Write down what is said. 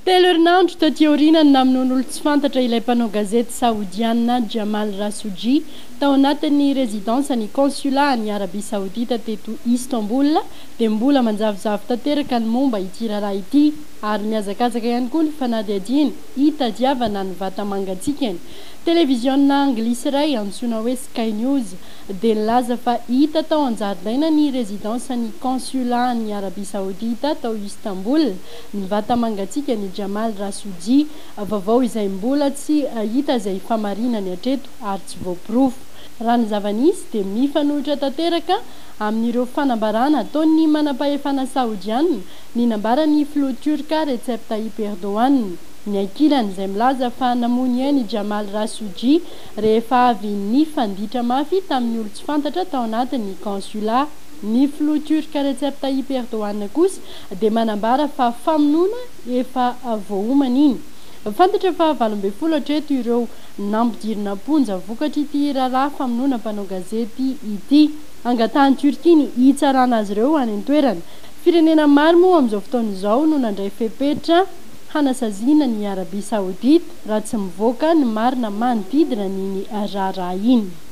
Telo herinandro taty aoriana namin'olo tsy fantatra ilay mpanao gazety saoudiana Jamal Khashoggi tao anatin'ny rézidansany consulat ny Arabia Saoudita teto Istanbul dia mbola manjavozavo tanteraka ny momba ity raharaha ity ary miazakazaka ihany koa ny fanadihadiana hitadiavana ny vata mangatsikany. Televizionna anglisy iray antsoina hoe Sky News dia nilaza fa hita tao an-jaridaina ny rézidansany consulat ny Arabia Saoudita tao Istanbul ny vata mangatsikany Jamal Khashoggi, vaovao izay mbola tsy hita izay famarinany hatreto ary tsy voapirofo. Raha ny zava-nisy dia mifanohitra tanteraka amin'ireo fanambarana ataon'ny manam-pahefana saoudiana ny nambaran'ny filoha turka Recep Tayyip Erdogan. Ny ankilany izay milaza fa namony eny Jamal Khashoggi rehefa avy nifanditra mafy tamin'ny olo tsy fantatra tao anatin'ny consulat. Ny filoha turka Recep Tayyip Erdogan kosa dia manambara fa famonoana efa voaomana iny. Fantatra fa 12 hatreto ireo nampidirina ponja vokatry ity raharaha famonoana mpanao gazety ity. Angatahany Turkia hitsarana azy ireo any an-toerana. Firenena maro moa amin'izao fotoana izao no nandray fepetra hanasaziana ny Arabia Saoudita raha tsy mivoaka ny marina manodidina ny raharaha iny.